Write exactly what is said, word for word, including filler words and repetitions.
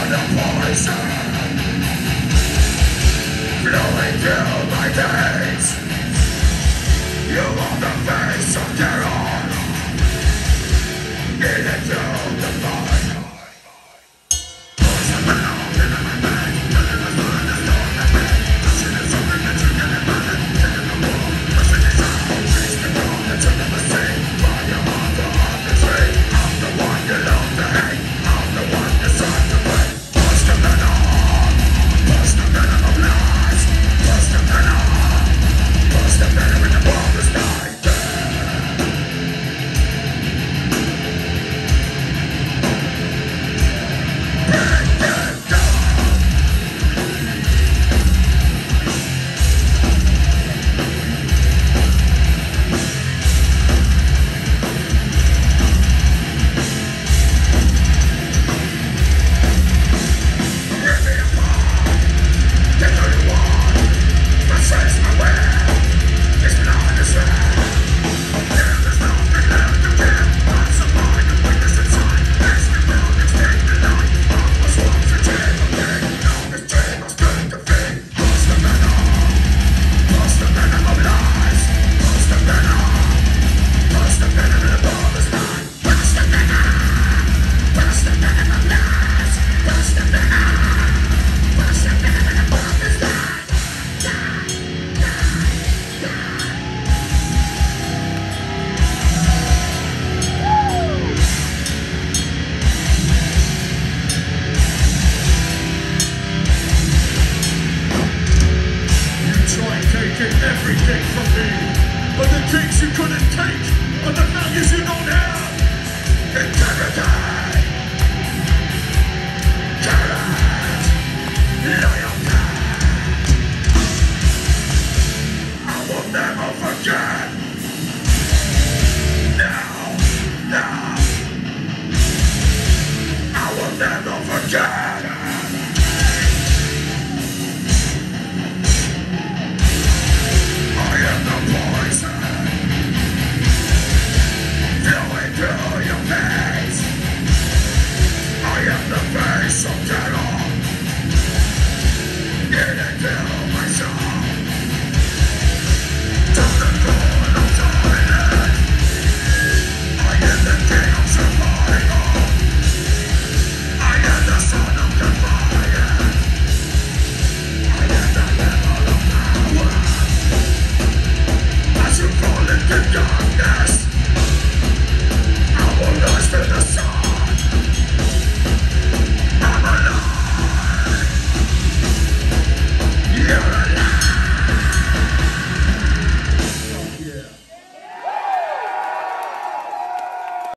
Flowing through my veins, you are the face of terror, eating through the mind. Everything from me, but the things you couldn't take are the values you don't have. Integrity, courage, loyalty. I will never forget. No, no, I will never forget.